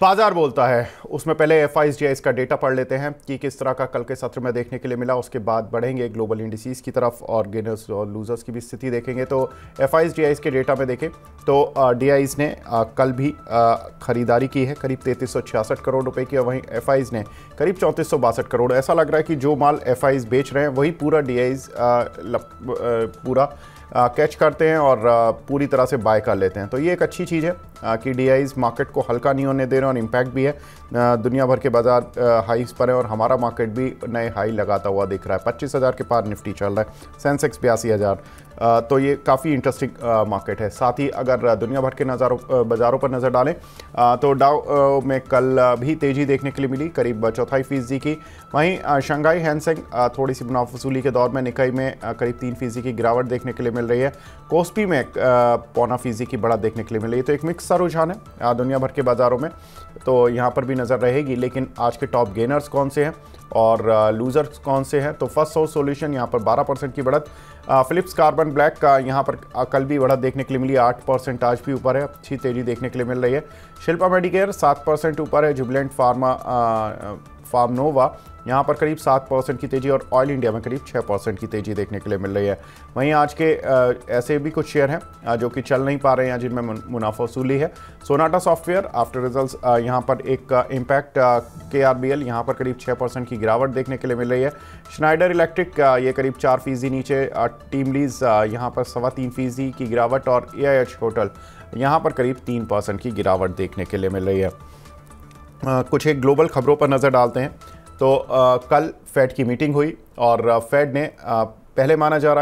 बाजार बोलता है उसमें पहले एफआईजीआई का डेटा पढ़ लेते हैं कि किस तरह का कल के सत्र में देखने के लिए मिला। उसके बाद बढ़ेंगे ग्लोबल इंडिसेस की तरफ और गेनर्स और लूजर्स की भी स्थिति देखेंगे। तो एफआईजीआई के डेटा में देखें तो डीआईज ने कल भी खरीदारी की है करीब 3366 करोड़ रुपए की, और वहीं एफआईज ने करीब 3462 करोड़। ऐसा लग रहा है कि जो माल एफआईज बेच रहे हैं वही पूरा डीआईज पूरा कैच करते हैं और पूरी तरह से बाय कर लेते हैं। तो ये एक अच्छी चीज़ है कि डीआईज मार्केट को हल्का नहीं होने दे रहे हैं और इम्पैक्ट भी है। दुनिया भर के बाजार हाईस पर है और हमारा मार्केट भी नए हाई लगाता हुआ दिख रहा है। 25,000 के पार निफ्टी चल रहा है, सेंसेक्स 82,000। तो ये काफ़ी इंटरेस्टिंग मार्केट है। साथ ही अगर दुनिया भर के बाज़ारों पर नज़र डालें तो डाउ में कल भी तेज़ी देखने के लिए मिली करीब 0.25% की। वहीं शंघाई हैंसेंग थोड़ी सी मुनाफा वसूली के दौर में, निकाई में करीब 3% की गिरावट देखने के लिए मिल रही है। कोस्पी में 0.25% की बढ़त देखने के लिए मिल रही है। तो एक मिक्स सा रुझान है दुनिया भर के बाज़ारों में, तो यहाँ पर भी नज़र रहेगी। लेकिन आज के टॉप गेनर्स कौन से हैं और लूजर्स कौन से हैं, तो फर्स्ट सोर्स सॉल्यूशन यहाँ पर 12% की बढ़त। फिलिप्स कार्बन ब्लैक का यहाँ पर कल भी बढ़त देखने के लिए मिली, 8% आज भी ऊपर है, अच्छी तेज़ी देखने के लिए मिल रही है। शिल्पा मेडिकेयर 7% ऊपर है। जुबिलेंट फार्मनोवा यहाँ पर करीब 7% की तेज़ी और ऑयल इंडिया में करीब 6% की तेज़ी देखने के लिए मिल रही है। वहीं आज के ऐसे भी कुछ शेयर हैं जो कि चल नहीं पा रहे हैं, जिनमें मुनाफा वसूली है। सोनाटा सॉफ्टवेयर आफ्टर रिजल्ट्स यहाँ पर एक इम्पैक्ट, KRBL यहाँ पर करीब 6% की गिरावट देखने के लिए मिल रही है। श्नाइडर इलेक्ट्रिक ये करीब 4% नीचे। टीम लीज यहाँ पर 3.25% की गिरावट और AIH होटल यहाँ पर करीब 3% की गिरावट देखने के लिए मिल रही है। कुछ एक ग्लोबल खबरों पर नज़र डालते हैं तो कल फेड की मीटिंग हुई और फेड ने पहले माना जा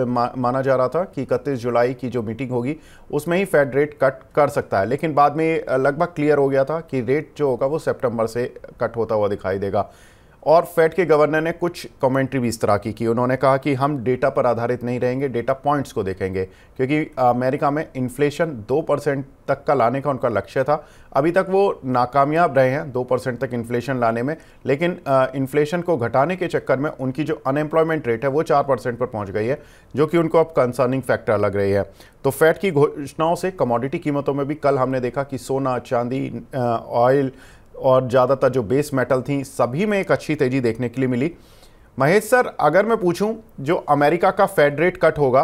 रहा था कि 31 जुलाई की जो मीटिंग होगी उसमें ही फेड रेट कट कर सकता है, लेकिन बाद में लगभग क्लियर हो गया था कि रेट जो होगा वो सितंबर से कट होता हुआ दिखाई देगा। और फेड के गवर्नर ने कुछ कमेंट्री भी इस तरह की उन्होंने कहा कि हम डेटा पर आधारित नहीं रहेंगे, डेटा पॉइंट्स को देखेंगे, क्योंकि अमेरिका में इन्फ्लेशन 2% तक का लाने का उनका लक्ष्य था। अभी तक वो नाकामयाब रहे हैं 2% तक इन्फ्लेशन लाने में, लेकिन इन्फ्लेशन को घटाने के चक्कर में उनकी जो अनएम्प्लॉयमेंट रेट है वो 4% पर पहुंच गई है, जो कि उनको अब कंसर्निंग फैक्टर लग रही है। तो फेड की घोषणाओं से कमोडिटी कीमतों में भी कल हमने देखा कि सोना, चांदी, ऑयल और ज़्यादातर जो बेस मेटल थी सभी में एक अच्छी तेज़ी देखने के लिए मिली। महेश सर, अगर मैं पूछूं जो अमेरिका का फेड रेट कट होगा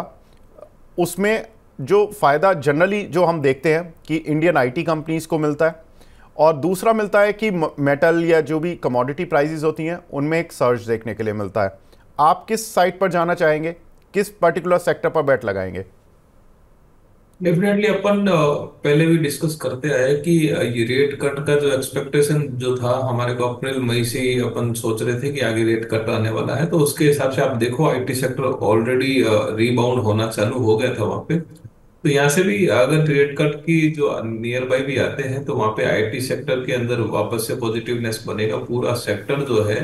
उसमें जो फ़ायदा जनरली जो हम देखते हैं कि इंडियन आईटी कंपनीज को मिलता है और दूसरा मिलता है कि मेटल या जो भी कमोडिटी प्राइसेस होती हैं उनमें एक सर्ज देखने के लिए मिलता है। आप किस साइड पर जाना चाहेंगे, किस पर्टिकुलर सेक्टर पर बैट लगाएंगे? डेफिनेटली अपन पहले भी डिस्कस करते आए कि ये रेट कट का जो एक्सपेक्टेशन जो था हमारे को अप्रैल मई से ही अपन सोच रहे थे कि आगे रेट कट आने वाला है। तो उसके हिसाब से आप देखो आईटी सेक्टर ऑलरेडी रीबाउंड होना चालू हो गया था वहां पे। तो यहाँ से भी अगर रेट कट की जो नियर बाय भी आते हैं तो वहां पे आईटी सेक्टर के अंदर वापस से पॉजिटिवनेस बनेगा। पूरा सेक्टर जो है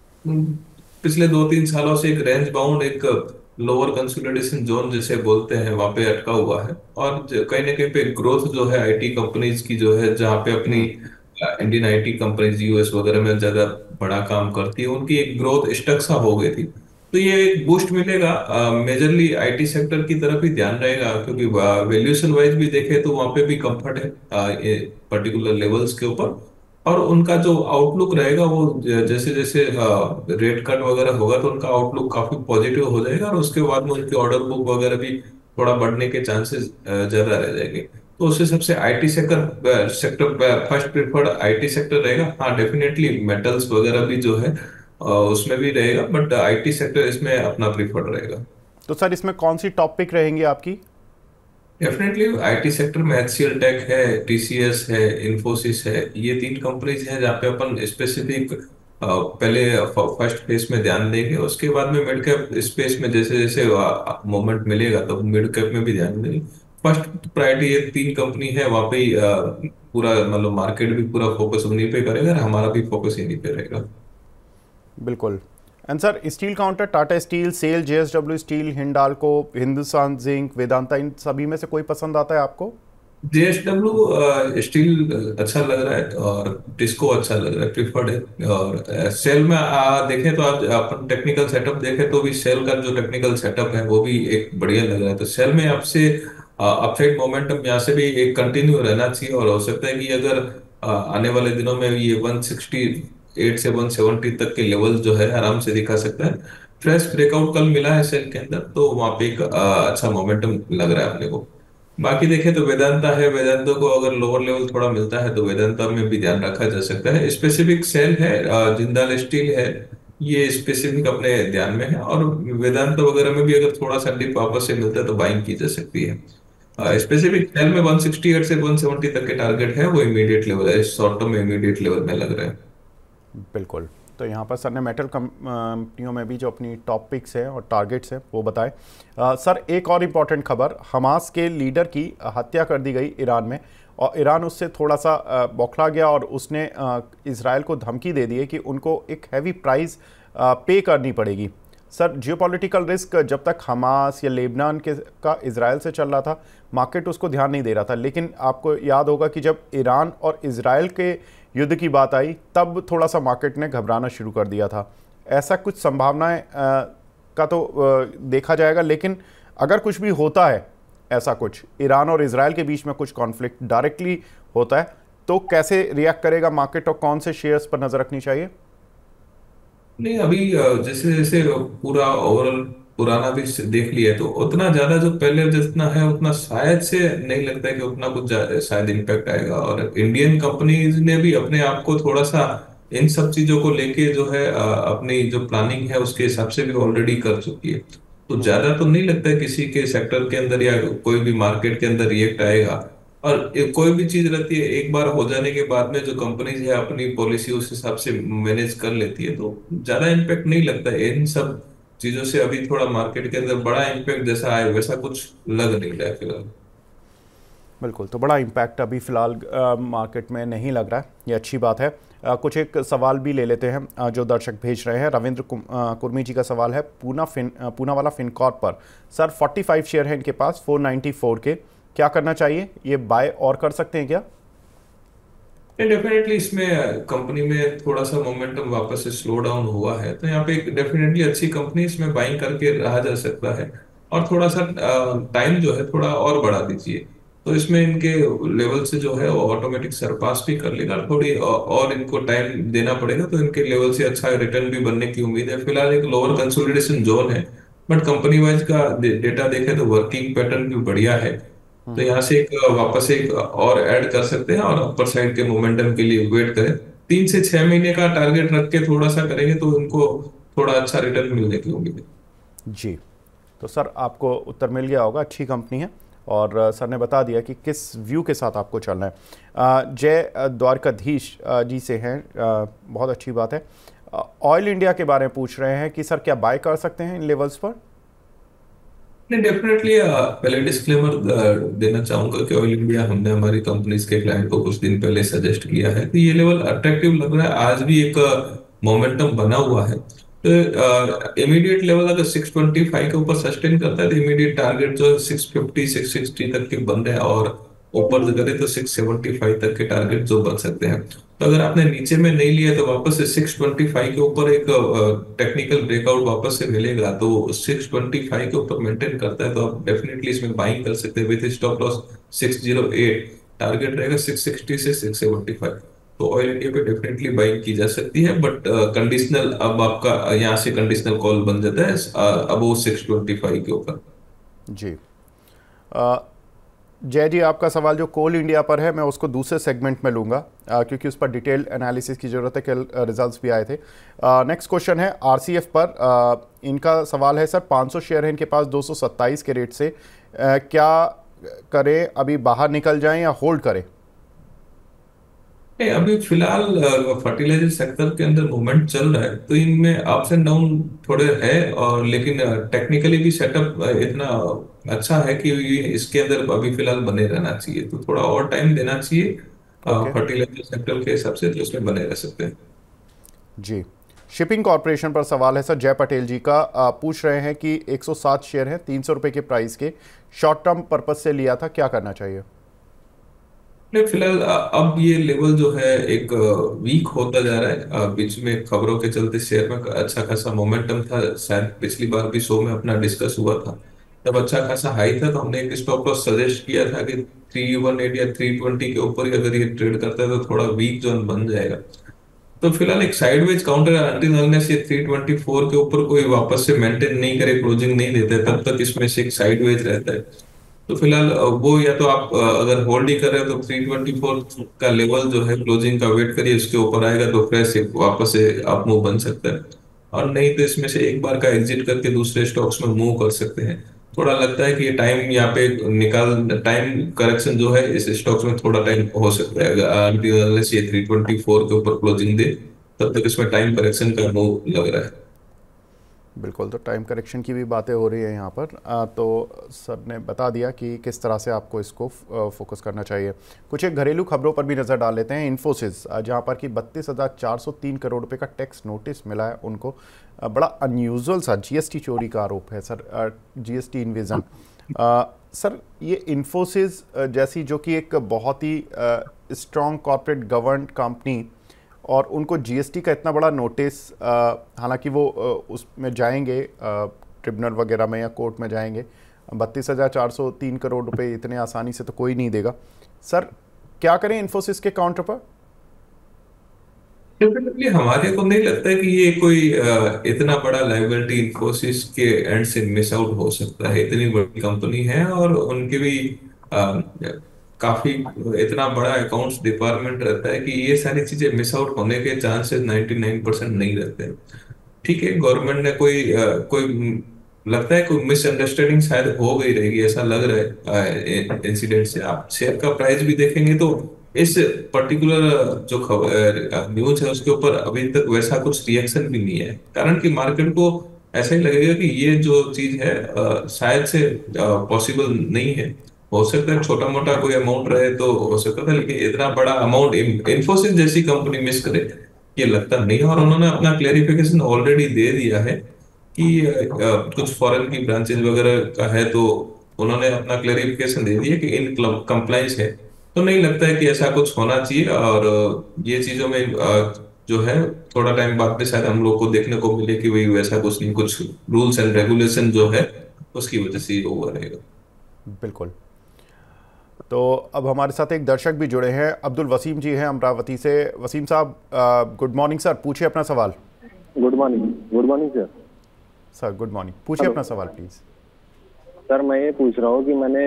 पिछले 2-3 सालों से एक रेंज बाउंड, एक लोअर कंसोलिडेशन जोन जिसे बोलते हैं, वहां पे अटका हुआ है। और कहीं ना कहीं पे ग्रोथ जो है आईटी कंपनीज की जो है, जहाँ पे अपनी hmm. Indian IT companies US वगैरह में ज्यादा बड़ा काम करती है, उनकी एक ग्रोथ स्टक सा हो गई थी। तो ये एक बूस्ट मिलेगा, मेजरली आईटी सेक्टर की तरफ ही ध्यान रहेगा, क्योंकि वैल्यूएशन वाइज भी देखे तो वहां पे भी कंफर्ट है पर्टिकुलर लेवल्स के ऊपर। और उनका जो आउटलुक रहेगा वो जैसे जैसे रेट कट वगैरह होगा तो उनका आउटलुक काफी पॉजिटिव हो जाएगा, और उसके बाद में उनकी ऑर्डर बुक वगैरह भी थोड़ा बढ़ने के चांसेस ज्यादा रह जाएंगे। तो उस हिसाब से IT sector sector first preferred IT sector रहेगा। हाँ, डेफिनेटली मेटल्स वगैरह भी जो है उसमें भी रहेगा, बट आईटी सेक्टर इसमें अपना प्रेफर्ड रहेगा। तो सर इसमें कौन सी टॉपिक रहेंगी आपकी? डेफिनेटली आईटी सेक्टर में HCL टेक है, TCS है, इन्फोसिस है। ये 3 कंपनीज हैं जहाँ पे अपन स्पेसिफिक पहले फर्स्ट फेज में ध्यान देंगे। उसके बाद में मिड कैप स्पेस में जैसे जैसे मोमेंट मिलेगा तो मिड कैप में भी ध्यान देंगे। फर्स्ट प्रायोरिटी ये 3 कंपनी है, वहाँ पे ही, पूरा मतलब मार्केट भी पूरा फोकस उन्हीं पे करेगा और हमारा भी फोकस इन्हीं पे रहेगा। बिल्कुल। And sir, steel counter, Tata steel, SAIL, JSW steel, Hindalco, Hindustan zinc, Vedanta, इन सभी में से कोई पसंद आता है आपको? JSW स्टील अच्छा लग रहा है और टिस्को अच्छा लग रहा है, प्रिफर्ड है। और सेल में देखें तो आप अपन टेक्निकल सेटअप देखें तो भी सेल का जो टेक्निकल सेटअप है वो भी एक बढ़िया लग रहा है। तो सेल में आपसे अपसाइड मोमेंटम यहाँ से भी एक कंटिन्यू रहना चाहिए, और हो सकता है कि अगर आने वाले दिनों में ये 168 से 170 तक के लेवल जो है आराम से दिखा सकता है। फ्रेश ब्रेकआउट कल मिला है सेल के अंदर, तो वहां पे एक अच्छा मोमेंटम लग रहा है अपने को। बाकी देखें तो वेदांता है, वेदांता को अगर लोअर लेवल थोड़ा मिलता है तो वेदांता में भी ध्यान रखा जा सकता है। स्पेसिफिक सेल है, जिंदाल स्टील है, ये स्पेसिफिक अपने ध्यान में है। और वेदांता वगैरह में भी अगर थोड़ा सा डिप वापस से मिलता है तो बाइंग की जा सकती है। जी स्पेसिफिक सेल में 168 से 170 तक के टारगेट है, वो इमीडिएट लेवल है, शॉर्ट टर्म में इमीडिएट लेवल में लग रहा है। बिल्कुल। तो यहाँ पर सर ने मेटल कंपनियों में भी जो अपनी टॉप पिक्स हैं और टारगेट्स हैं वो बताए। सर एक और इम्पॉर्टेंट खबर, हमास के लीडर की हत्या कर दी गई ईरान में, और ईरान उससे थोड़ा सा बौखला गया और उसने इसराइल को धमकी दे दी है कि उनको एक हैवी प्राइस पे करनी पड़ेगी। सर जियोपॉलिटिकल रिस्क जब तक हमास या लेबनान के का इसराइल से चल रहा था, मार्केट उसको ध्यान नहीं दे रहा था, लेकिन आपको याद होगा कि जब ईरान और इसराइल के युद्ध की बात आई तब थोड़ा सा मार्केट ने घबराना शुरू कर दिया था। ऐसा कुछ संभावनाएं का तो देखा जाएगा, लेकिन अगर कुछ भी होता है, ऐसा कुछ ईरान और इसराइल के बीच में कुछ कॉन्फ्लिक्ट डायरेक्टली होता है, तो कैसे रिएक्ट करेगा मार्केट और कौन से शेयर्स पर नजर रखनी चाहिए? नहीं, अभी जैसे जैसे पूरा ओवरऑल पुराना भी देख लिया है, तो उतना ज्यादा जो पहले जितना है उतना शायद से नहीं लगता है कि उतना कुछ शायद इम्पैक्ट आएगा। और इंडियन कंपनीज ने भी अपने आप को थोड़ा सा इन सब चीजों को लेके जो है अपनी जो प्लानिंग है उसके हिसाब से भी ऑलरेडी कर चुकी है। तो ज्यादा तो नहीं लगता है किसी के सेक्टर के अंदर या कोई भी मार्केट के अंदर रिएक्ट आएगा। और कोई भी चीज रहती है, एक बार हो जाने के बाद में जो कंपनीज है अपनी पॉलिसी उस हिसाब से मैनेज कर लेती है, तो ज्यादा इम्पैक्ट नहीं लगता है इन सब चीजों से। अभी थोड़ा मार्केट के अंदर बड़ा इम्पैक्ट जैसा आए वैसा कुछ लग नहीं रहा है फिलहाल। बिल्कुल, तो बड़ा इम्पैक्ट अभी फ़िलहाल मार्केट में नहीं लग रहा है, ये अच्छी बात है। कुछ एक सवाल भी ले लेते हैं जो दर्शक भेज रहे हैं। रविंद्र कुर्मी जी का सवाल है पूना वाला फिनकॉर्प पर। सर 45 शेयर है इनके पास 494 के, क्या करना चाहिए? ये बाय और कर सकते हैं क्या? डेफिनेटली इसमें कंपनी में थोड़ा सा मोमेंटम वापस से स्लो डाउन हुआ है, तो यहाँ पे एक डेफिनेटली अच्छी कंपनी इसमें बाइंग करके रहा जा सकता है। और थोड़ा सा टाइम जो है थोड़ा और बढ़ा दीजिए, तो इसमें इनके लेवल से जो है वो ऑटोमेटिक सरपास भी कर लेगा। थोड़ी और इनको टाइम देना पड़ेगा, तो इनके लेवल से अच्छा रिटर्न भी बनने की उम्मीद है। फिलहाल एक लोअर कंसोलिडेशन जोन है, बट कंपनी वाइज का डेटा देखें तो वर्किंग पैटर्न भी बढ़िया है। तो यहाँ से एक वापस एक और ऐड कर सकते हैं और अपर साइड के मोमेंटम के लिए वेट करें। 3 से 6 महीने का टारगेट रख के थोड़ा सा करेंगे तो उनको थोड़ा अच्छा रिटर्न मिलने की उम्मीद है। जी, तो सर आपको उत्तर मिल गया होगा, अच्छी कंपनी है और सर ने बता दिया कि किस व्यू के साथ आपको चलना है। जय द्वारकाधीश जी से हैं, बहुत अच्छी बात है। ऑयल इंडिया के बारे में पूछ रहे हैं कि सर क्या बाय कर सकते हैं इन लेवल्स पर? नहीं, डेफिनेटली पहले डिस्क्लेमर देना चाहूंगा कि ऑयल इंडिया हमने हमारी कंपनीज के क्लाइंट को कुछ दिन पहले सजेस्ट किया है, तो ये लेवल अट्रैक्टिव लग रहा है। आज भी एक मोमेंटम बना हुआ है, तो इमीडिएट लेवल अगर 625 के ऊपर सस्टेन करता है तो इमीडिएट टारगेट जो है 650 660 तक के बन रहे हैं। और ऊपर करें तो 675 तक के टारगेट जो बन सकते हैं। तो अगर आपने नीचे में नहीं लिया तो वापस से 625 के ऊपर एक टेक्निकल ब्रेकआउट वापस से मिलेगा, तो 625 के ऊपर मेंटेन करता है तो आप डेफिनेटली इसमें बाइंग कर सकते हैं विद स्टॉप लॉस 608। टारगेट रहेगा 660 से 675। तो ऑयल इंडिया पे डेफिनेटली बाइंग की जा सकती है, बट कंडीशनल अब आपका यहाँ से कंडीशनल कॉल बन जाता है अब 625 के ऊपर। जी, जय जी आपका सवाल जो कोल इंडिया पर है मैं उसको दूसरे सेगमेंट में लूँगा क्योंकि उस पर डिटेल एनालिसिस की ज़रूरत है, कल रिजल्ट्स भी आए थे। नेक्स्ट क्वेश्चन है आरसीएफ पर। इनका सवाल है सर 500 शेयर है इनके पास 227 के रेट से, क्या करें? अभी बाहर निकल जाएं या होल्ड करें? नहीं, अभी फिलहाल फर्टिलाइजर सेक्टर के अंदर मूवमेंट चल रहा है, तो इनमें अप्स एंड डाउन थोड़े है। और लेकिन टेक्निकली भी सेटअप इतना अच्छा है कि ये इसके अंदर अभी फिलहाल बने रहना चाहिए, तो थोड़ा और टाइम देना चाहिए ओके फर्टिलाइजर सेक्टर के हिसाब से, तो उसमें बने रह सकते हैं। जी। शिपिंग कॉरपोरेशन पर सवाल है सर जय पटेल जी का, पूछ रहे हैं कि 107 शेयर हैं 300 रुपये के प्राइस के, शॉर्ट टर्म पर्पज से लिया था, क्या करना चाहिए? नहीं, फिलहाल अब ये लेवल जो है एक वीक होता जा रहा है। बीच में खबरों के चलते शेयर में अच्छा खासा मोमेंटम था, शायद पिछली बार भी शो में अपना डिस्कस हुआ था। तब अच्छा खासा हाई था, तो हमने एक स्टॉप लॉस सजेस्ट किया था कि 318 या 320 के ऊपर ही अगर ये ट्रेड करता है तो थोड़ा वीक जोन बन जाएगा। तो फिलहाल एक साइडवेज काउंटर अंटिल अनलेस ये 324 के ऊपर कोई वापस से मेंटेन नहीं करे, क्लोजिंग नहीं देता है, तब तक इसमें से एक साइडवेज रहता है। तो फिलहाल वो या तो आप अगर होल्ड ही कर रहे हो तो 324 का लेवल जो है क्लोजिंग का वेट करिए, उसके ऊपर आएगा तो फ्रेश एक वापस से अप मूव बन सकता है। और नहीं तो इसमें से एक बार का एग्जिट करके दूसरे स्टॉक्स में मूव कर सकते हैं। थोड़ा लगता है कि ये टाइम यहाँ पे निकाल, टाइम करेक्शन जो है इस स्टॉक्स में थोड़ा टाइम हो सकता है, अगर ये 324 के ऊपर क्लोजिंग दे तब तक इसमें टाइम करेक्शन का मूव लग रहा है। बिल्कुल, तो टाइम करेक्शन की भी बातें हो रही है यहाँ पर। तो सर ने बता दिया कि किस तरह से आपको इसको फोकस करना चाहिए। कुछ एक घरेलू खबरों पर भी नज़र डाल लेते हैं। इन्फोसिस, जहाँ पर कि 32,403 करोड़ रुपए का टैक्स नोटिस मिला है उनको। बड़ा अनयूजुअल सा जीएसटी चोरी का आरोप है सर, जीएसटी इन्विजन। सर, ये इन्फोसिस जैसी जो कि एक बहुत ही स्ट्रॉन्ग कॉर्पोरेट गवर्नड कंपनी, और उनको जीएसटी का इतना बड़ा नोटिस, हालांकि वो उसमें जाएंगे ट्रिब्यूनल वगैरह में या कोर्ट में जाएंगे, 32,403 करोड़ रुपए इतने आसानी से तो कोई नहीं देगा। सर, क्या करें इन्फोसिस के काउंटर पर? डेफिनेटली हमारे को नहीं लगता है कि ये कोई इतना बड़ा लाइबिलिटी इन्फोसिस के एंड से मिस आउट हो सकता है। इतनी बड़ी कंपनी है और उनके भी अ, काफी इतना बड़ा अकाउंट्स डिपार्टमेंट रहता है कि ये सारी चीजें मिस आउट होने के चांसेस 99% नहीं रहते हैं। ठीक है, गवर्नमेंट ने लगता है कोई मिसअंडरस्टैंडिंग शायद हो गई रहेगी, ऐसा लग रहा है इंसिडेंट से। आप शेयर का प्राइस भी देखेंगे तो इस पर्टिकुलर जो खबर न्यूज है उसके ऊपर अभी तक वैसा कुछ रिएक्शन भी नहीं है, कारण कि मार्केट को ऐसा ही लगेगा कि ये जो चीज है शायद से पॉसिबल नहीं है। हो सकता है छोटा मोटा कोई अमाउंट रहे तो हो सकता था, लेकिन इतना बड़ा अमाउंट इन्फोसिस जैसी कंपनी मिस करे ये लगता नहीं है। और उन्होंने अपना क्लेरिफिकेशन ऑलरेडी दे दिया है कि कुछ फॉरेन की ब्रांचेज वगैरह का है, तो उन्होंने अपना क्लेरिफिकेशन दे दिया कि इन कंप्लाइंस है। तो नहीं लगता है कि ऐसा कुछ होना चाहिए। और ये चीजों में जो है थोड़ा टाइम बाद में शायद हम लोग को देखने को मिले कि वही वैसा कुछ नहीं, कुछ रूल्स एंड रेगुलेशन जो है उसकी वजह से ये हुआ रहेगा। बिल्कुल। तो अब हमारे साथ एक दर्शक भी जुड़े हैं, अब्दुल वसीम जी हैं अमरावती से। वसीम साहब, गुड मॉर्निंग सर, पूछिए अपना सवाल। Good morning. Good morning sir. Sir good morning, पूछिए अपना सवाल प्लीज़। सर, मैं ये पूछ रहा हूँ कि मैंने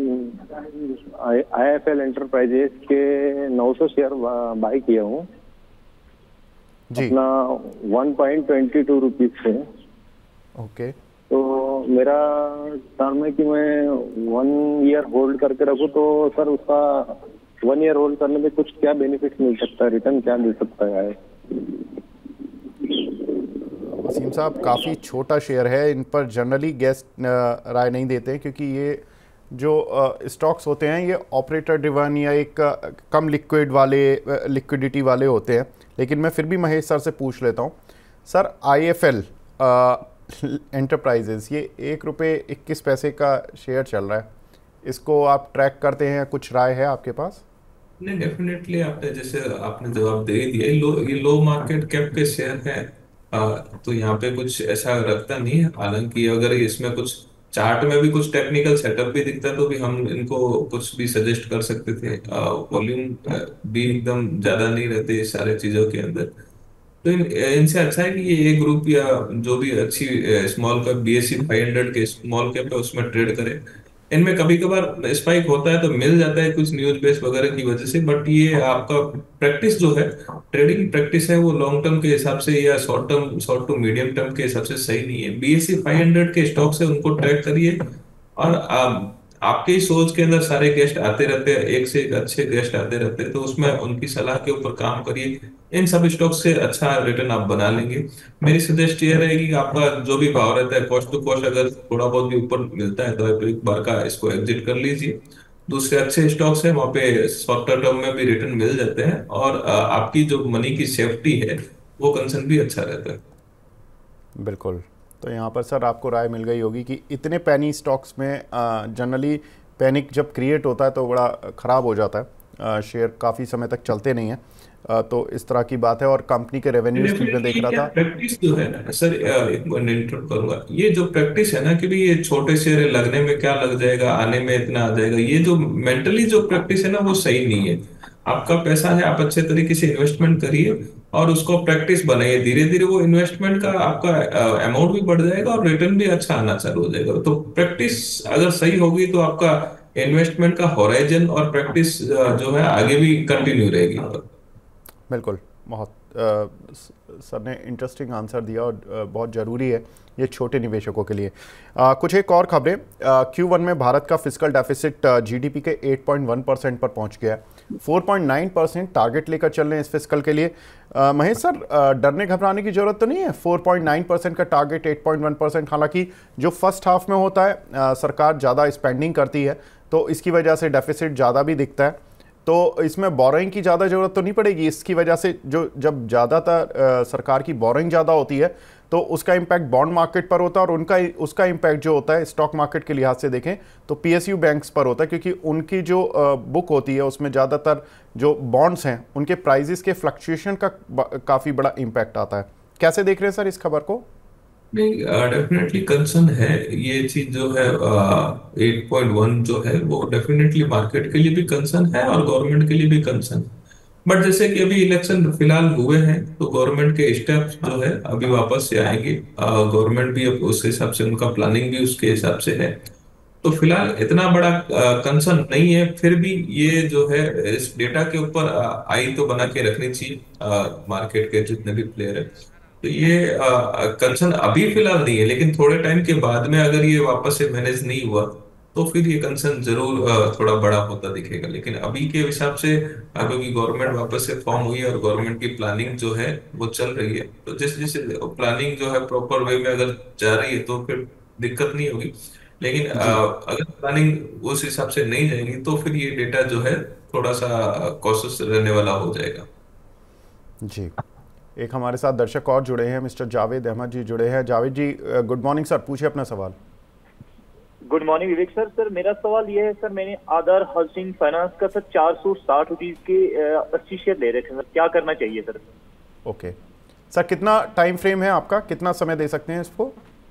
आईएफएल एंटरप्राइजेस के 900 शेयर बाई किया हूँ जी। अपना 1.22 रुपीज से। ओके। तो मेरा टर्म है कि मैं 1 ईयर होल्ड करके रखूँ, तो सर उसका 1 ईयर होल्ड करने में कुछ क्या बेनिफिट मिल सकता है, रिटर्न क्या मिल सकता है? वसीम साहब, काफ़ी छोटा शेयर है, इन पर जनरली गेस्ट राय नहीं देते हैं, क्योंकि ये जो स्टॉक्स होते हैं ये ऑपरेटर ड्रिवन या एक कम लिक्विडिटी वाले होते हैं। लेकिन मैं फिर भी महेश सर से पूछ लेता हूँ। सर, आईएफएल एंटरप्राइजेस, ये ₹1.21 का शेयर चल रहा है, इसको आप ट्रैक करते हैं? कुछ राय है आपके पास? नहीं, डेफिनेटली आपने जैसे आपने जवाब दे दिया, ये लो मार्केट कैप के शेयर है। तो यहाँ पे कुछ ऐसा रखता नहीं है। हालांकि अगर इसमें कुछ चार्ट में भी कुछ टेक्निकल सेटअप भी दिखता तो भी हम इनको कुछ भी सजेस्ट कर सकते थे। वॉल्यूम भी एकदम ज्यादा नहीं रहते इस सारे चीजों के अंदर। तो इनसे अच्छा है कि ये ग्रुप या जो भी अच्छी स्मॉल कैप BSE 500 के स्मॉल कैप है उसमें ट्रेड करें। इनमें कभी कभार स्पाइक होता है तो मिल जाता है कुछ न्यूज बेस वगैरह की वजह से, बट ये आपका प्रैक्टिस जो है, ट्रेडिंग प्रैक्टिस है, वो लॉन्ग टर्म के हिसाब से या शॉर्ट टू मीडियम टर्म के हिसाब से सही नहीं है। BSE 500 के स्टॉक्स है उनको ट्रैक करिए। और आपके ही सोच के अंदर सारे गेस्ट आते रहते हैं, एक से एक अच्छे गेस्ट आते रहते हैं, तो उसमें उनकी सलाह के ऊपर काम करिए। इन सब स्टॉक से अच्छा रिटर्न आप बना लेंगे। मेरी सजेस्ट ये रहेगी कि आपका जो भी भाव रहता है कॉस्ट टू कॉस्ट अगर थोड़ा बहुत भी ऊपर मिलता है तो आप एक बार का इसको एग्जिट कर लीजिए। दूसरे अच्छे स्टॉक्स है वहां पे शॉर्ट टर्म में भी रिटर्न मिल जाते हैं, और आपकी जो मनी की सेफ्टी है वो कंसर्न भी अच्छा रहता है। बिल्कुल। तो यहाँ पर सर आपको राय मिल गई होगी कि इतने पैनी स्टॉक्स में जनरली पैनिक जब क्रिएट होता है तो बड़ा ख़राब हो जाता है, शेयर काफ़ी समय तक चलते नहीं हैं। तो इस तरह की बात है। और कंपनी के रेवेन्यूज की मैं देख रहा था। प्रैक्टिस जो है ना सर, एक मिनट इंटरप्ट करूंगा। ये जो प्रैक्टिस है ना कि भाई ये छोटे शेयर लगने में क्या लग जाएगा, आने में इतना आ जाएगा, ये जो मेंटली जो प्रैक्टिस है ना वो सही नहीं है। आपका पैसा है, आप अच्छे तरीके से इन्वेस्टमेंट करिए और उसको प्रैक्टिस बनाइए। धीरे धीरे वो इन्वेस्टमेंट का आपका अमाउंट भी बढ़ जाएगा और रिटर्न भी अच्छा आना चालू हो जाएगा। तो प्रैक्टिस अगर सही होगी तो आपका इन्वेस्टमेंट का होराइजन और प्रैक्टिस जो है आगे भी कंटिन्यू रहेगी। बिल्कुल, बहुत सर ने इंटरेस्टिंग आंसर दिया और बहुत ज़रूरी है ये छोटे निवेशकों के लिए। कुछ एक और खबरें। Q1 में भारत का फिस्कल डेफिसिट जीडीपी के 8.1% पर पहुंच गया है। 4.9% टारगेट लेकर चल रहे हैं इस फिस्कल के लिए। महेश सर, डरने घबराने की जरूरत तो नहीं है? 4.9% का टारगेट, 8.1%। हालांकि जो फर्स्ट हाफ में होता है सरकार ज़्यादा स्पेंडिंग करती है तो इसकी वजह से डेफिसिट ज़्यादा भी दिखता है। तो इसमें बोरोइंग की ज़्यादा ज़रूरत तो नहीं पड़ेगी इसकी वजह से? जब ज़्यादातर सरकार की बोरोइंग ज़्यादा होती है तो उसका इम्पैक्ट बॉन्ड मार्केट पर होता है और उसका इम्पैक्ट जो होता है स्टॉक मार्केट के लिहाज से देखें तो पीएसयू बैंक्स पर होता है, क्योंकि उनकी जो बुक होती है उसमें ज़्यादातर जो बॉन्ड्स हैं उनके प्राइजेस के फ्लक्चुएशन का काफ़ी बड़ा इम्पैक्ट आता है। कैसे देख रहे हैं सर इस खबर को? नहीं, डेफिनेटली कंसर्न है ये चीज जो है। 8.1 जो है वो डेफिनेटली मार्केट के लिए भी कंसर्न है और गवर्नमेंट के लिए भी कंसर्न। बट जैसे कि अभी इलेक्शन फिलहाल हुए हैं तो गवर्नमेंट के स्टेप्स जो है अभी वापस से आएंगे। गवर्नमेंट भी अब उस हिसाब से, उनका प्लानिंग भी उसके हिसाब से है। तो फिलहाल इतना बड़ा कंसर्न नहीं है। फिर भी ये जो है इस डेटा के ऊपर आई तो बना के रखनी चाहिए मार्केट के जितने भी प्लेयर है। तो ये कंसर्न अभी फिलहाल नहीं है, लेकिन थोड़े टाइम के बाद में अगर ये वापस से मैनेज नहीं हुआ तो फिर ये कंसर्न जरूर थोड़ा बड़ा होता दिखेगा। लेकिन अभी के हिसाब से क्योंकि गवर्नमेंट वापस से फॉर्म हुई है और गवर्नमेंट की प्लानिंग जो है वो चल रही है, तो जिस जिस प्लानिंग जो है प्रॉपर वे में अगर जा रही है तो फिर दिक्कत नहीं होगी। लेकिन अगर प्लानिंग उस हिसाब से नहीं जाएगी तो फिर ये डेटा जो है थोड़ा सा कॉशियस रहने वाला हो जाएगा। जी, एक हमारे साथ दर्शक और जुड़े हैं, मिस्टर जावेद अहमद जी जुड़े हैं। Javed ji, good morning sir, पूछिए अपना सवाल। Good morning Vivek sir. Sir मेरा सवाल ये है सर, मैंने आधार हाउसिंग फाइनेंस का सर 460 रुपीज के 80 शेयर ले रखे हैं सर, क्या करना चाहिए सर? ओके सर, कितना टाइम फ्रेम है आपका, कितना समय दे सकते हैं इसको?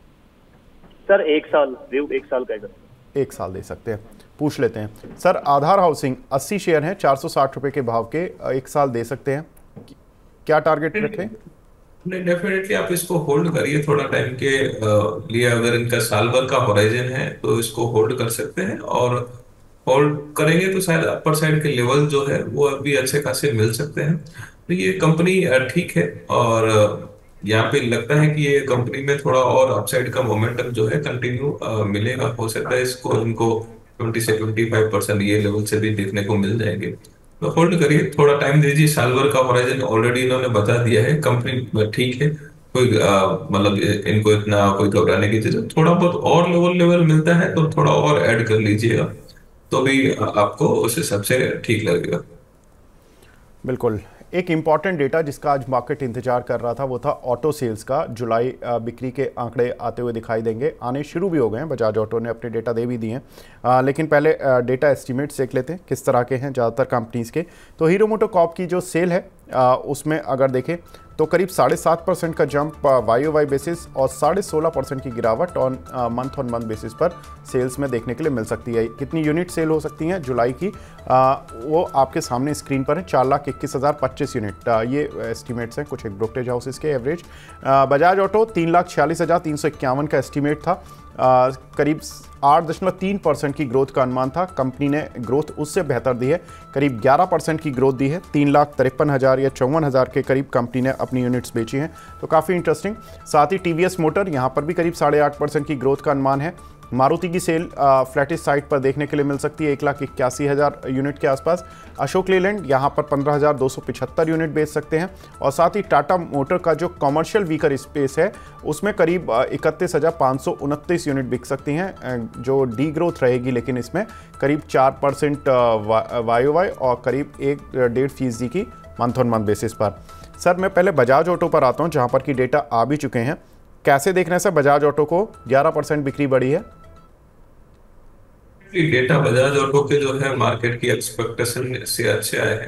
सर 1 साल, एक साल का है सर। 1 साल दे सकते हैं। पूछ लेते हैं सर, आधार हाउसिंग 80 शेयर हैं 460 रुपए के भाव के, 1 साल दे सकते हैं, क्या टारगेट रखें? नहीं, डेफिनेटली आप इसको होल्ड करिए थोड़ा टाइम के लिए। अगर इनका साल भर का होराइजन है तो इसको होल्ड कर सकते हैं, और होल्ड करेंगे तो शायद अपर साइड के लेवल जो है वो अभी अच्छे खासे मिल सकते हैं। तो ये कंपनी ठीक है, और यहाँ पे लगता है कि ये कंपनी में थोड़ा और अपसाइड का मोमेंटम जो है कंटिन्यू मिलेगा। हो सकता है इसको इनको 20 से 25% ये लेवल से भी देखने को मिल जाएंगे। तो होल्ड करिए, थोड़ा टाइम दीजिए। साल भर का होराइजन ऑलरेडी इन्होंने बता दिया है, कंपनी ठीक है। कोई मतलब इनको इतना कोई घबराने की जरूरत, थोड़ा बहुत और लेवल मिलता है तो थोड़ा और ऐड कर लीजिएगा तो भी आपको उस हिसाब से ठीक लगेगा। बिल्कुल। एक इम्पॉर्टेंट डेटा जिसका आज मार्केट इंतजार कर रहा था वो था ऑटो सेल्स का। जुलाई बिक्री के आंकड़े आते हुए दिखाई देंगे, आने शुरू भी हो गए हैं, बजाज ऑटो ने अपने डेटा दे भी दिए हैं। लेकिन पहले डेटा एस्टीमेट्स देख लेते हैं किस तरह के हैं ज़्यादातर कंपनीज़ के। तो हीरो मोटोकॉर्प की जो सेल है उसमें अगर देखें तो करीब 7.5% का जंप YOY बेसिस और 16.5% की गिरावट ऑन मंथ बेसिस पर सेल्स में देखने के लिए मिल सकती है। कितनी यूनिट सेल हो सकती हैं जुलाई की, वो आपके सामने स्क्रीन पर है। 4,21,025 यूनिट ये एस्टीमेट्स हैं कुछ एक ब्रोकरेज हाउसेस के एवरेज। बजाज ऑटो 3,46,351 का एस्टीमेट था। करीब 8.3% की ग्रोथ का अनुमान था, कंपनी ने ग्रोथ उससे बेहतर दी है, करीब 11% की ग्रोथ दी है। 3,53,000 या 54,000 के करीब कंपनी ने अपनी यूनिट्स बेची हैं, तो काफ़ी इंटरेस्टिंग। साथ ही TVS मोटर यहाँ पर भी करीब 8.5% की ग्रोथ का अनुमान है। मारुति की सेल फ्लैटिश साइड पर देखने के लिए मिल सकती है 1,81,000 यूनिट के आसपास। अशोक लेलैंड यहाँ पर 15,275 यूनिट बेच सकते हैं। और साथ ही टाटा मोटर का जो कमर्शियल व्हीकल स्पेस है उसमें करीब 31,529 यूनिट बिक सकती हैं, जो डी ग्रोथ रहेगी, लेकिन इसमें करीब 4% YOY और करीब 1.5% की मंथ बेसिस पर। सर मैं पहले बजाज ऑटो पर आता हूँ जहाँ पर कि डेटा आ भी चुके हैं। कैसे देख रहे हैं सर बजाज ऑटो को? 11% बिक्री बढ़ी है। डेटा बजाज ऑटो के जो है मार्केट की एक्सपेक्टेशन से अच्छे आए हैं।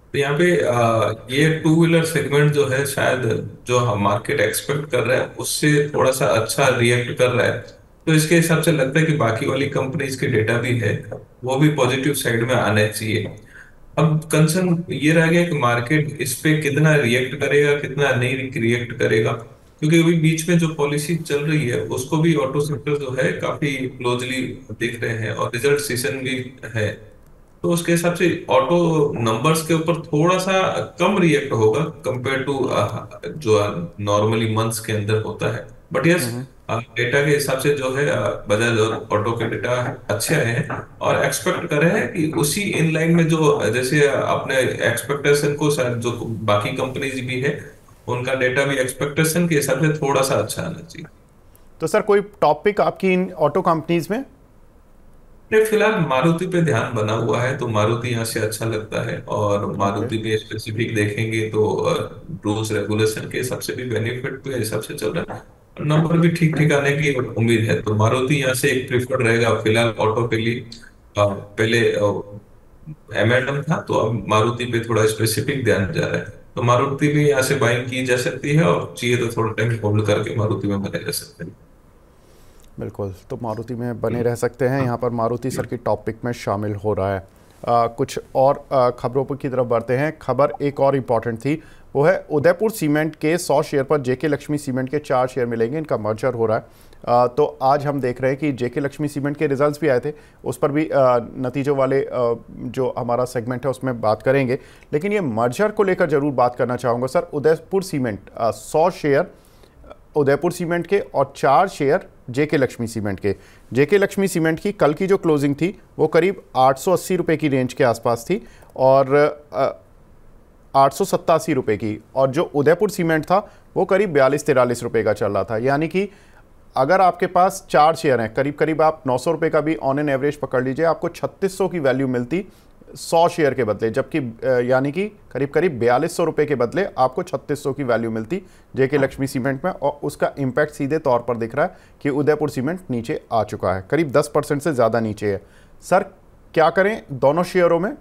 तो यहाँ पे ये टू व्हीलर सेगमेंट जो है शायद जो हम मार्केट एक्सपेक्ट कर रहा है उससे थोड़ा सा अच्छा रिएक्ट कर रहा है। तो इसके हिसाब से लगता है कि बाकी वाली कंपनीज के डेटा भी है वो भी पॉजिटिव साइड में आने चाहिए। अब कंसर्न ये रह गया कि मार्केट इस पे कितना रिएक्ट करेगा कितना नहीं रिएक्ट करेगा, क्योंकि अभी बीच में जो पॉलिसी चल रही है उसको भी ऑटो सेक्टर जो है काफी क्लोजली देख रहे हैं और रिजल्ट सीजन भी है। तो उसके हिसाब से ऑटो नंबर्स के ऊपर थोड़ा सा कम रिएक्ट होगा कंपेयर टू जो नॉर्मली मंथ्स के अंदर होता है। बट यस, डेटा के हिसाब से जो है बजाज और ऑटो के डेटा अच्छे आए हैं और एक्सपेक्ट कर रहे हैं कि उसी इन लाइन में जो जैसे अपने एक्सपेक्टेशन को शायद जो बाकी कंपनीज भी है उनका डेटा भी एक्सपेक्टेशन के हिसाब से थोड़ा सा अच्छा आना चाहिए। तो सर कोई टॉपिक आपकी इन ऑटो कंपनीज में? नहीं, फिलहाल मारुति पे ध्यान बना हुआ है तो मारुति यहाँ से अच्छा लगता है। और ओके। मारुति में स्पेसिफिक देखेंगे तो रूल्स रेगुलेशन के हिसाब से भी बेनिफिट के हिसाब से चल रहा है, नंबर भी ठीक ठीक आने की उम्मीद है। तो मारुति यहाँ से एक प्रिफर्ड रहेगा फिलहाल ऑटो के लिए। पहले एम था तो अब मारुति पे थोड़ा स्पेसिफिक ध्यान जा रहा है। तो मारुति भी यहाँ से बाइंग की जा सकती है और चाहिए तो थोड़ा टाइम होल्ड करके मारुति में बने जा सकते हैं। बिल्कुल, तो मारुति में बने रह सकते हैं। यहाँ पर मारुति सर की टॉपिक में शामिल हो रहा है। कुछ और खबरों पर की तरफ बढ़ते हैं। खबर एक और इम्पॉर्टेंट थी, वो है उदयपुर सीमेंट के 100 शेयर पर जेके लक्ष्मी सीमेंट के 4 शेयर मिलेंगे, इनका मर्जर हो रहा है। तो आज हम देख रहे हैं कि जेके लक्ष्मी सीमेंट के रिजल्ट्स भी आए थे, उस पर भी नतीजों वाले जो हमारा सेगमेंट है उसमें बात करेंगे। लेकिन ये मर्जर को लेकर ज़रूर बात करना चाहूँगा sir. Udaipur cement 100 share Udaipur cement के और 4 शेयर जेके लक्ष्मी सीमेंट के। जेके लक्ष्मी सीमेंट की कल की जो क्लोजिंग थी वो करीब 880 रुपये की रेंज के आसपास थी और 887 रुपये की, और जो उदयपुर सीमेंट था वो करीब 42-43 रुपये का चल रहा था। यानी कि अगर आपके पास 4 शेयर हैं, करीब करीब आप 900 रुपये का भी ऑन एन एवरेज पकड़ लीजिए, आपको 3600 की वैल्यू मिलती 100 शेयर के बदले, जबकि यानी कि करीब करीब 4200 रुपये के बदले आपको 3600 की वैल्यू मिलती जेके लक्ष्मी सीमेंट में। और उसका इम्पैक्ट सीधे तौर पर दिख रहा है कि उदयपुर सीमेंट नीचे आ चुका है, करीब 10% से ज़्यादा नीचे है। सर क्या करें दोनों शेयरों में?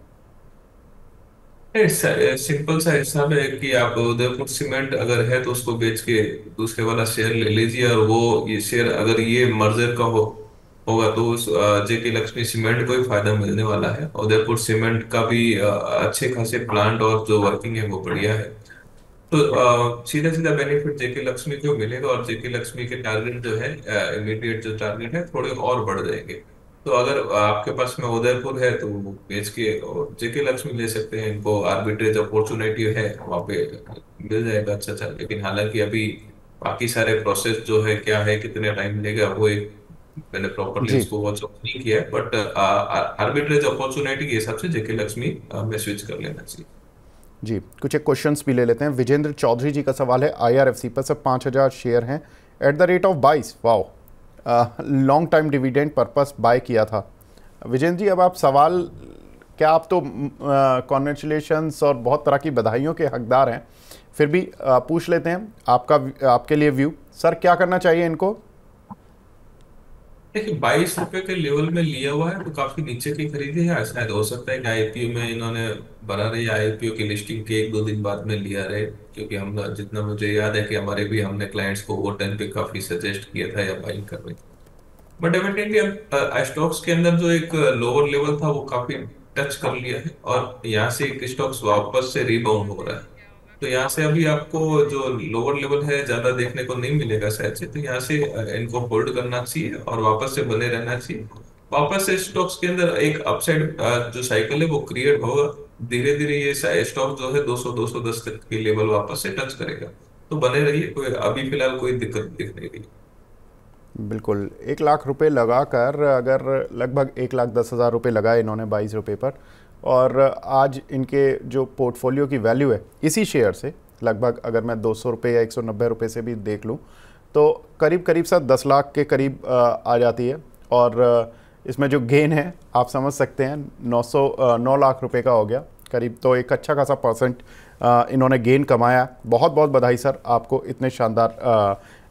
सिंपल सा हिसाब है कि आप उदयपुर सीमेंट अगर है तो उसको बेच के दूसरे वाला शेयर ले लीजिए, और वो ये शेयर अगर ये मर्जर का होगा तो उस जेके लक्ष्मी सीमेंट को ही फायदा मिलने वाला है। उदयपुर सीमेंट का भी अच्छे खासे प्लांट और जो वर्किंग है वो बढ़िया है। तो सीधा सीधा बेनिफिट जेके लक्ष्मी को मिलेगा और जेके लक्ष्मी के टारगेट जो है इमीडिएट जो टारगेट है थोड़े और बढ़ जाएंगे। तो अगर आपके पास में उदयपुर है तो वो बेच के और जेके लक्ष्मी ले सकते हैं, इनको आर्बिट्रेज अपॉर्चुनिटी है वहाँ पे मिल जाएगा अच्छा अच्छा। लेकिन हालांकि अभी बाकी सारे प्रोसेस जो है क्या है कितने टाइम लेगा वो एक मैंने प्रॉपरली जी उसको वॉच नहीं किया है, बट आर्बिट्रेज अपॉर्चुनिटी के हिसाब से जेके लक्ष्मी में स्विच कर लेना चाहिए। जी, कुछ एक क्वेश्चंस भी ले लेते हैं। विजेंद्र चौधरी जी का सवाल है, IRFC पर सब 5000 शेयर हैं at the rate of 22, wow, long time dividend purpose buy किया था। विजेंद्र जी, अब आप सवाल, क्या आप तो कॉन्ग्रेचुलेशंस और बहुत तरह की बधाइयों के हकदार हैं, फिर भी पूछ लेते हैं आपके लिए व्यू। सर क्या करना चाहिए इनको? देखिए 22 रुपए के लेवल में लिया हुआ है तो काफी नीचे की खरीदी है। शायद हो सकता है कि आईपीओ में इन्होंने बना रही आईपीओ की लिस्टिंग के 1-2 दिन बाद में लिया रहे, क्योंकि हम जितना मुझे याद है कि हमारे भी हमने क्लाइंट्स को वो टाइम पे काफी सजेस्ट किया था या बाइंग करने। बट डेफिनेटली अब स्टॉक्स के अंदर जो एक लोअर लेवल था वो काफी टच कर लिया है और यहाँ से एक स्टॉक्स वापस से रिबाउंड हो रहा है। तो यहाँ से अभी आपको जो लोअर लेवल है ज्यादा देखने को नहीं मिलेगा शायद से, तो यहाँ से इनको होल्ड करना चाहिए और वापस से बने रहना चाहिए। वापस से स्टॉक्स के अंदर एक अपसाइड जो साइकिल है वो क्रिएट होगा, धीरे धीरे ये स्टॉक जो है 200-210 तक की लेवल वापस से टच करेगा। तो बने रहिए, कोई अभी फिलहाल कोई दिक्कत दिख नहीं रही। बिल्कुल, 1 लाख रुपए लगाकर, अगर लगभग 1,10,000 रुपये लगाए इन्होंने 22 रुपये पर, और आज इनके जो पोर्टफोलियो की वैल्यू है इसी शेयर से लगभग, अगर मैं 200 रुपये या 190 रुपये से भी देख लूँ तो करीब करीब सा 10 लाख के करीब आ जाती है। और इसमें जो गेन है आप समझ सकते हैं, 9 लाख रुपए का हो गया करीब, तो एक अच्छा खासा परसेंट इन्होंने गेन कमाया। बहुत बहुत बधाई सर आपको इतने शानदार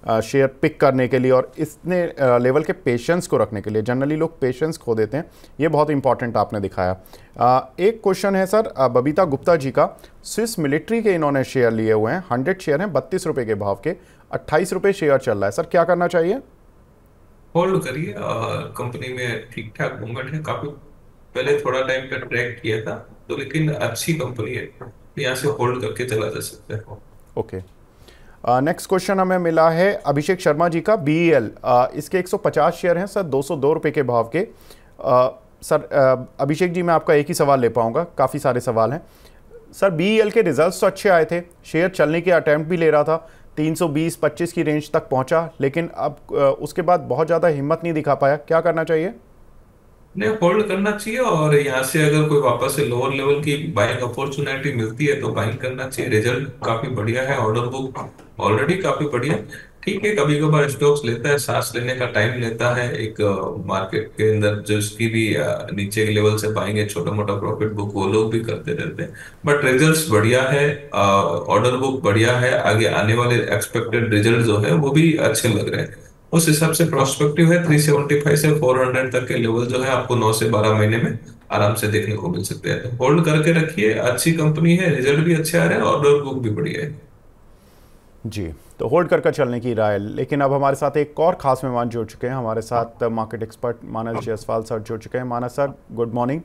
शेयर पिक करने के लिए और इतने लेवल के पेशेंस को रखने के लिए। जनरली लोग पेशेंस खो देते हैं, ये बहुत इंपॉर्टेंट आपने दिखाया। एक क्वेश्चन है सर बबीता गुप्ता जी का, स्विस मिलिट्री के इन्होंने शेयर लिए हुए हैं, 100 शेयर हैं 32 रुपये के भाव के, 28 रुपये शेयर चल रहा है, सर क्या करना चाहिए? होल्ड करिए, कंपनी में ठीक ठाक मूवमेंट है, काफी पहले थोड़ा टाइम पे ट्रैक किया था तो, लेकिन अच्छी कंपनी है, यहाँ से होल्ड करके चला जा सकता है। ओके, नेक्स्ट क्वेश्चन हमें मिला है अभिषेक शर्मा जी का, BEL, इसके 150 शेयर हैं सर 202 रुपये के भाव के। सर अभिषेक जी मैं आपका एक ही सवाल ले पाऊंगा, काफ़ी सारे सवाल हैं सर। BEL के रिजल्ट्स तो अच्छे आए थे, शेयर चलने के अटैम्प्ट भी ले रहा था, 320-25 की रेंज तक पहुंचा, लेकिन अब उसके बाद बहुत ज़्यादा हिम्मत नहीं दिखा पाया, क्या करना चाहिए? नहीं, होल्ड करना चाहिए, और यहाँ से अगर कोई वापस से लोअर लेवल की बाइंग अपॉर्चुनिटी मिलती है तो बाइंग करना चाहिए। रिजल्ट काफी बढ़िया है, ऑर्डर बुक ऑलरेडी काफी बढ़िया। ठीक है, कभी कभार स्टॉक्स लेता है, सांस लेने का टाइम लेता है एक मार्केट के अंदर, जो इसकी भी नीचे के लेवल से बाइंग है, छोटा मोटा प्रॉफिट बुक वो लोग भी करते रहते हैं, बट रिजल्ट्स बढ़िया है, ऑर्डर बुक बढ़िया है, आगे आने वाले एक्सपेक्टेड रिजल्ट जो है वो भी अच्छे लग रहे हैं। उस हिसाब से प्रोस्पेक्टिव है 375 से 400 तक के लेवल जो है आपको 9 से 12 महीने में आराम से देखने को मिल सकते हैं। तो होल्ड करके रखिए, अच्छी कंपनी है, रिजल्ट भी अच्छे आ रहे हैं, ऑर्डर बुक भी बढ़िया है जी। तो होल्ड करके चलने की राय। लेकिन अब हमारे साथ एक और खास मेहमान जुड़ चुके हैं, हमारे साथ market expert Manas Jaiswal sir जुड़ चुके हैं। Manas sir good morning.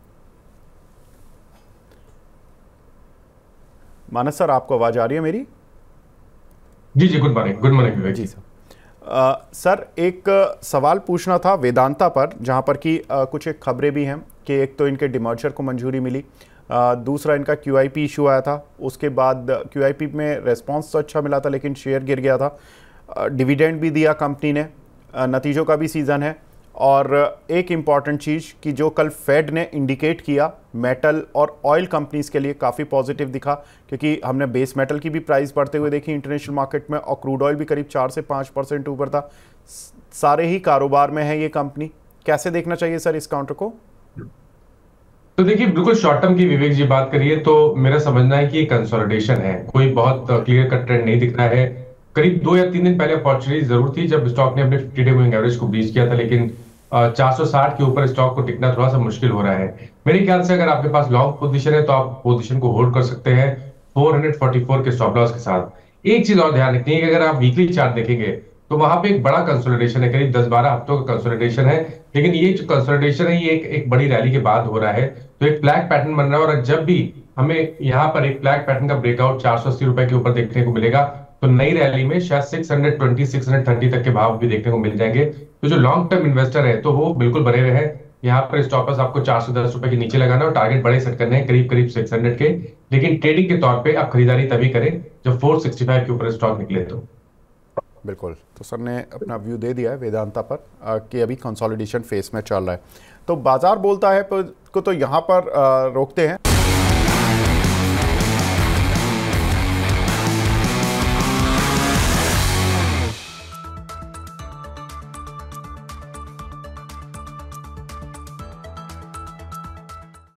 Manas sir आपको आवाज आ रही है मेरी? जी जी, good morning. Good morning Vivek ji sir. Sir एक सवाल पूछना था वेदांता पर, जहां पर कि कुछ एक खबरें भी हैं कि एक तो इनके डिमर्जर को मंजूरी मिली, दूसरा इनका QIP इशू आया था, उसके बाद QIP में रेस्पॉन्स तो अच्छा मिला था लेकिन शेयर गिर गया था। डिविडेंड भी दिया कंपनी ने, नतीजों का भी सीज़न है। और एक इम्पॉर्टेंट चीज़ कि जो कल फेड ने इंडिकेट किया, मेटल और ऑयल कंपनीज़ के लिए काफ़ी पॉजिटिव दिखा, क्योंकि हमने बेस मेटल की भी प्राइस बढ़ते हुए देखी इंटरनेशनल मार्केट में, और क्रूड ऑयल भी करीब 4 से 5% ऊपर था। सारे ही कारोबार में है ये कंपनी, कैसे देखना चाहिए सर इस काउंटर को? तो देखिए, बिल्कुल शॉर्ट टर्म की विवेक जी बात करिए तो मेरा समझना है कि कंसोलिडेशन है, कोई बहुत क्लियर कट ट्रेंड नहीं दिख रहा है। करीब 2 या 3 दिन पहले अपॉर्चुनिटी जरूर थी जब स्टॉक ने अपने 50 डे मूविंग एवरेज को ब्रीच किया था, लेकिन 460 के ऊपर स्टॉक को टिकना थोड़ा सा मुश्किल हो रहा है। मेरे ख्याल से अगर आपके पास लॉन्ग पोजीशन है तो आप पोजीशन को होल्ड कर सकते हैं 444 के स्टॉप लॉस के साथ। एक चीज और ध्यान रखनी है कि अगर आप वीकली चार्ट देखेंगे तो वहां पे एक बड़ा कंसोलिडेशन है, करीब 10-12 हफ्तों का कंसोलिडेशन है, लेकिन ये जो कंसोलिडेशन है ये एक बड़ी रैली के बाद हो रहा है, तो एक फ्लैग पैटर्न बन रहा है। और जब भी हमें यहाँ पर एक फ्लैग पैटर्न का ब्रेकआउट 480 रुपए के ऊपर देखने को मिलेगा तो नई रैली में शायद 620-630 तक के भाव भी देखने को मिल जाएंगे। तो जो लॉन्ग टर्म इन्वेस्टर है तो वो बिल्कुल बने रहे। यहाँ पर स्टॉप लॉस आपको 410 रुपए के नीचे लगाना और टारगेट बड़े सेट करने हैं, करीब 600 के, लेकिन ट्रेडिंग के तौर पे आप खरीदारी तभी करें जब 465 के ऊपर स्टॉक निकले। तो बिल्कुल, तो सर ने अपना व्यू दे दिया है वेदांता पर कि अभी कंसोलिडेशन फेस में चल रहा है। तो बाजार बोलता है को तो यहाँ पर रोकते हैं।